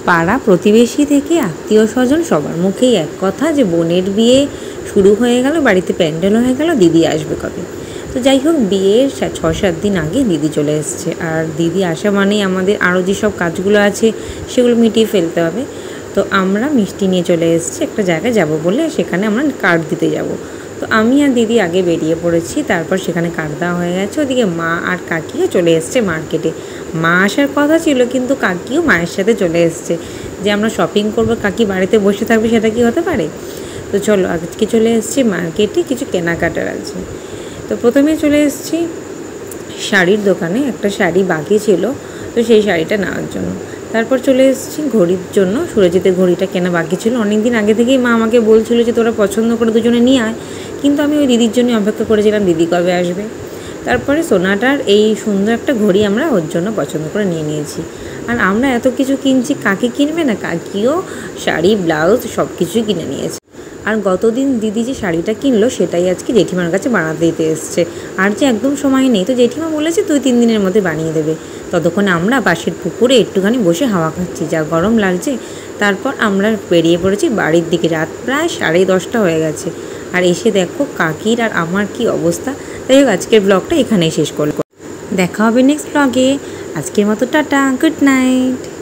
পাড়া প্রতিবেশী থেকে আত্মীয় স্বজন সবার মুখেই এক কথা যে বোনের বিয়ে শুরু হয়ে গেল, বাড়িতে প্যান্ডেল হয়ে গেল, দিদি আসবে কবে। তো যাই হোক, বিয়ের 6-7 দিন আগে দিদি চলে এসছে। আর দিদি আসা মানেই আমাদের আরও যেসব কাজগুলো আছে সেগুলো মিটিয়ে ফেলতে হবে। তো আমরা মিষ্টি নিয়ে চলে এসেছি একটা জায়গায় যাব বলে, সেখানে আমরা কার্ড দিতে যাব। তো আমি আর দিদি আগে বেরিয়ে পড়েছি, তারপর সেখানে কার্ড দেওয়া হয়ে গেছে। ওদিকে মা আর কাকিও চলে এসছে মার্কেটে। মা আসার কথা ছিল, কিন্তু কাকিও মায়ের সাথে চলে এসছে। যে আমরা শপিং করব, কাকি বাড়িতে বসে থাকবে, সেটা কি হতে পারে? তো চলো, আজকে চলে এসেছি মার্কেটে, কিছু কেনাকাটার আছে। তো প্রথমে চলে এসেছি শাড়ির দোকানে, একটা শাড়ি বাকি ছিল, তো সেই শাড়িটা নেওয়ার জন্য। তারপর চলে এসেছি ঘড়ির জন্য, সুরজিতের ঘড়িটা কেনা বাকি ছিল। অনেক দিন আগে থেকেই মা আমাকে বলছিল যে তোরা পছন্দ করে দুজনে নিয়ে আয়, কিন্তু আমি ওই দিদির জন্য অপেক্ষা করেছিলাম, দিদি কবে আসবে। তারপরে সোনাটার এই সুন্দর একটা ঘড়ি আমরা ওর জন্য পছন্দ করে নিয়ে নিয়েছি। আর আমরা এত কিছু কিনছি, কাকি কিনবে না? কাকিও শাড়ি, ব্লাউজ সব কিছুই কিনে নিয়েছে। আর গতদিন দিদি যে শাড়িটা কিনলো সেটাই আজকে জেঠিমার কাছে বানাতে দিতে এসছে। আর যে একদম সময় নেই, তো জেঠিমা বলেছে 2-3 দিনের মধ্যে বানিয়ে দেবে। ততক্ষণে আমরা পাশের পুকুরে একটুখানি বসে হাওয়া খাচ্ছি, যা গরম লাগছে। তারপর আমরা বেরিয়ে পড়েছি বাড়ির দিকে। রাত প্রায় 10:30 হয়ে গেছে। আর এসে দেখো কাকির আর আমার কি অবস্থা। তাই হোক, আজকের ব্লগটা এখানেই শেষ করব। দেখা হবে নেক্সট ব্লগে। আজকের মতো টাটা, গুড নাইট।